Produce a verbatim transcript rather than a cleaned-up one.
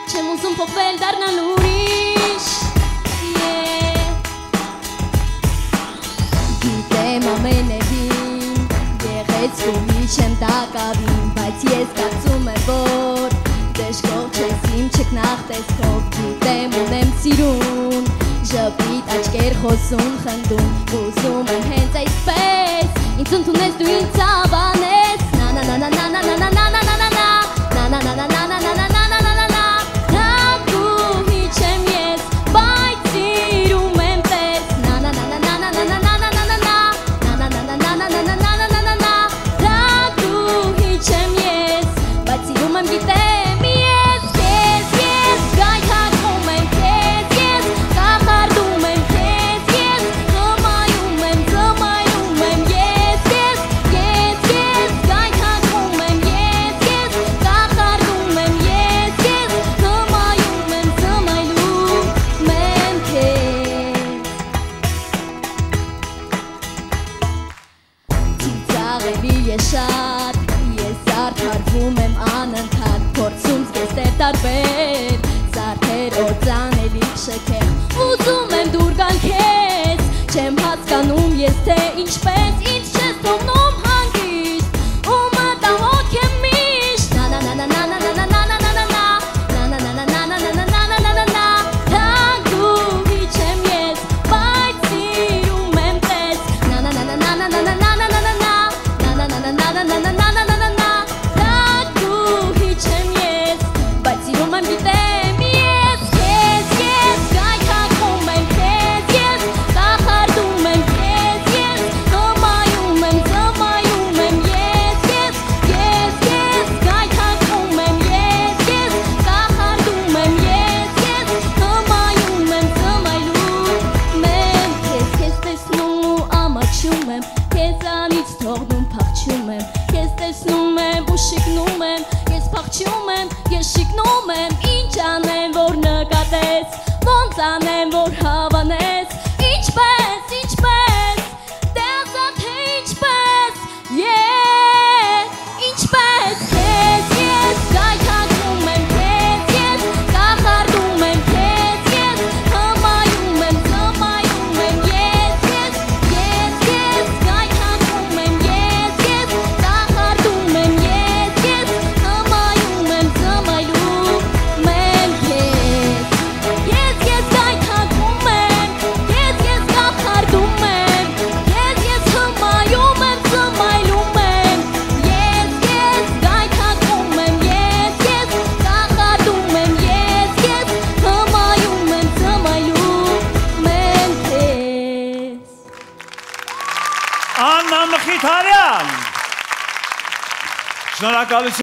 Չեմ ուզում փոխվել դառնալ ուրիշ Գիտեմ ամենևին Գեղեցկուհի չեմ տակավին Բայց ես կարծում եմ, որ Դժգոհ չես իմ չքնաղ տեսքով Գիտեմ ունեմ սիրուն Ժպիտ աչքեր խոսում խնդում Ուզում եմ հենց այսպես Ինձ ընդունես դու ինձ ավանես Na na na na na na na na na na na na Na na na na na na na na na na na na na Թագուհի չեմ ես Բայց սիրում եմ պես Na na na na na na na na na na na na Na na na na na na na na na na na na Թագուհի չեմ ես Բայց սիրում եմ գիտեմ ես Ես ես գայթակղում եմ քեզ Ես կախարդում եմ քեզ Ես հմայում եմ զմայում եմ Ես ես ես ես գայթակղում եմ Ես ես կախարդում եմ Ես ես հմայում եմ զմայում եմ քեզ Ծիծաղելի է շատ Ես արդարվում եմ անընդհատ Փորձում զգեստեր տարբեր Զարդեր օծանելիք շքեղ Ուզում եմ դուր գալ քեզ Չեմ հասկանում ես թե ինչպես Ինձ չես թողնում հանգիստ Ու մտահոգ եմ միշտ Na na na na na na na na na na na na Na na na na na na na na na na na na Թագուհի չեմ ես Բայց սիրում եմ պես Na na na na na na na na na na na na Na na na na na na na na na na na na Թագուհի չեմ ես Բայց սիրում եմ գիտեմ ես Ես ես գայթակղում եմ քեզ Ես կախարդում եմ քեզ Ես հմայում եմ զմայում եմ Ես ես ես ես գայթակղում եմ Ես ես կախարդում եմ Ես ես հմայում եմ զմայում եմ Քեզ քեզ տեսնում ու ամաչում եմ Քեզանից թողնում փախչում եմ Քեզ տեսնում եմ ու շիկնում եմ Ես փախչում եմ, ես շիկնում եմ Ինչ անեմ, որ նկատես Ոնց անեմ, որ հավանես Ինչպես, ինչպես Դե ասա թե ինչպես Yeah Ինչպես Քեզ ես գայթակղում եմ Քեզ ես կախարդում եմ Քեզ ես հմայում եմ զմայում եմ Ես ես ես ես գայթակղում եմ Ես ես կախարդում եմ Ես ես հմայում եմ զմայում եմ Քեզ Ես ես գայթակղում եմ Ես ես կախարդում եմ Ես ես հմայում եմ զմայում եմ Ես ես գայթակղում եմ Ես ես կախարդում եմ Ես ես հմայում եմ զմայում եմ քեզ Աննա Մխիթարյան Շնորհակալություն